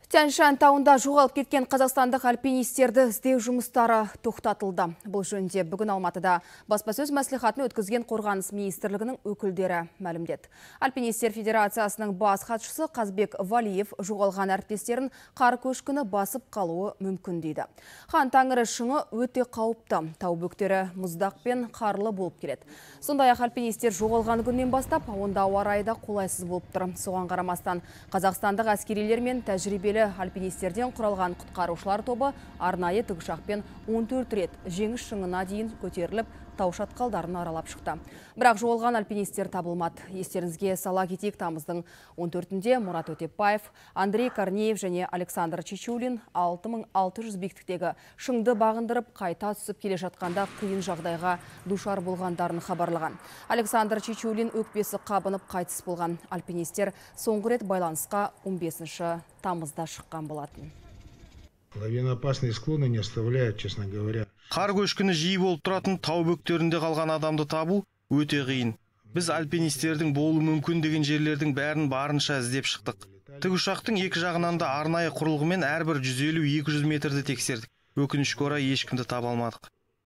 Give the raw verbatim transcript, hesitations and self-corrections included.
Тянь-Шань тауында жоғалып кеткен қазақстандық альпинистерді іздеу жұмыстары тоқтатылды. Бұл жөнінде бүгін Алматыда баспасөз мәслихатын өткізген Қорғаныс министрлігінің өкілдері мәлімдеді. Альпинистер федерациясының бас хатшысы Қазбек Валиев жоғалған әріптестерін қар көшкіні басып қалуы мүмкін дейді. Хан Тәңірі шыңы өте қауіпті. Тау бөктері мұздақ пен қарлы болып келеді. Сондай-ақ альпинистер жоғалған күннен бастап онда ауа райы да қолайсыз болып тұр. Соған қарамастан қазақстандық әскерилер мен тәжірибелі альпинистерден құралған құтқарушылар тобы арнайы тікұшақпен он төрт рет жеңіс шыңына дейін көтеріліп, тау шатқалдарын аралап шықты. Бірақ жоғалған альпинистер табылмады. Естеріңізге сала кетейік, тамыздың он төртінде Мұрат Өтепбаев, Андрей Корнеев және Александр Чечулин алты мың алты жүз биіктіктегі шыңды бағындырып қайта түсіп келе жатқанда қиын жағдайға душар болғандарын хабарлаған. Александр Чечулин өкпесі қабынып қайтыс болған. Альпинистер соңғы рет байланысқа он бесінші тамызда шыққан болатын. Лавиноопасные склоны не оставляют, честно говоря. Қар көшкіні жиі болып тұратын тау бөктерінде қалған адамды табу өте қиын. Біз альпинистердің болу мүмкін деген жерлердің бәрін барынша іздеп шықтық. Тікұшақтың екі жағынан да арнайы құрылғымен әрбір жүз елу екі жүз метрді тексердік. Өкінішке орай ешкімді таба алмадық.